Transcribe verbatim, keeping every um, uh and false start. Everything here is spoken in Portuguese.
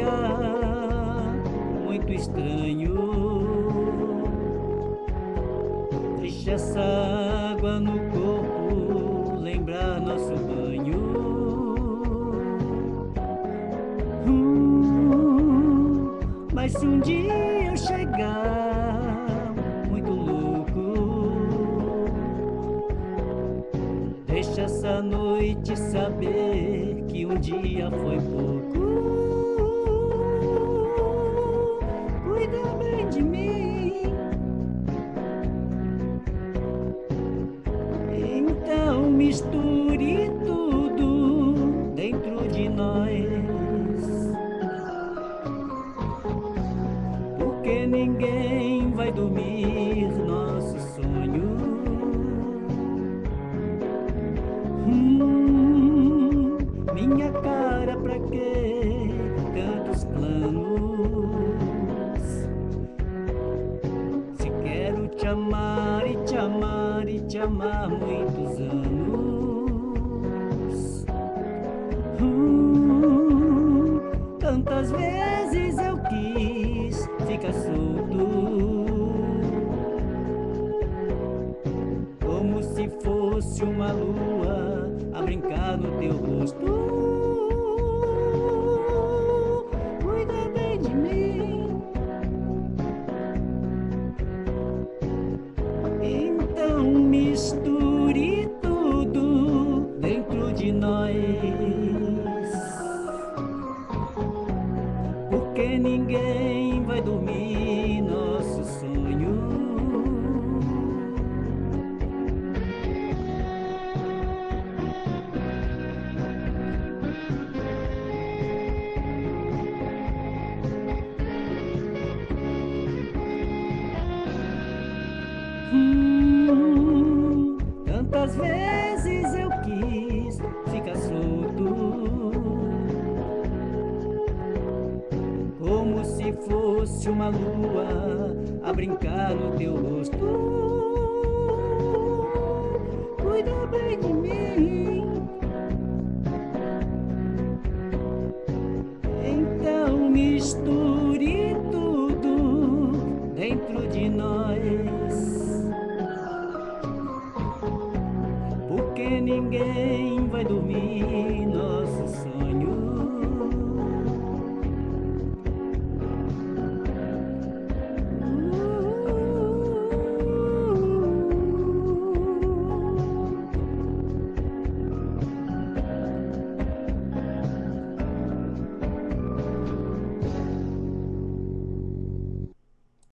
lugar muito estranho. Deixa essa água no corpo lembrar nosso banho. Hum, mas se um dia eu chegar muito louco, deixa essa noite saber que um dia foi pouco. Cuida bem de mim. Então misture tudo dentro de nós, porque ninguém vai dormir nosso sonho. Hum, minha cara, pra que tantos planos? Se quero te amar e te amar e te amar há muitos anos. Hum, tantas vezes eu quis ficar solto, como se fosse uma lua a brincar no teu rosto. Cuida bem de mim. Então misture tudo dentro de nós, porque ninguém vai dormir nosso sonho. Hum, tantas vezes eu quis ficar solto, como se fosse uma lua a brincar no teu rosto. Cuida bem de mim. Então misture tudo dentro de nós, porque ninguém vai dormir nosso sonho.